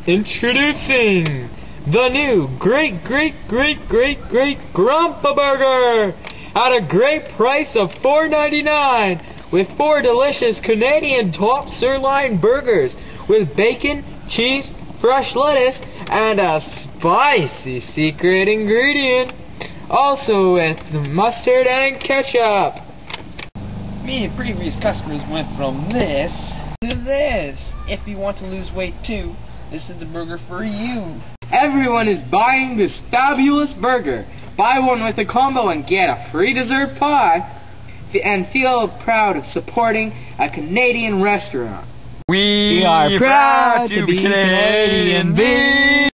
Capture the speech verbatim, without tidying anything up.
Introducing the new great, great, great, great, great Grandpa Burger at a great price of four ninety-nine with four delicious Canadian top sirloin burgers with bacon, cheese, fresh lettuce, and a spicy secret ingredient. Also with mustard and ketchup. Me and previous customers went from this to this. If you want to lose weight too, this is the burger for you. Everyone is buying this fabulous burger. Buy one with a combo and get a free dessert pie. And feel proud of supporting a Canadian restaurant. We, we are proud to to be be Canadian. Canadian.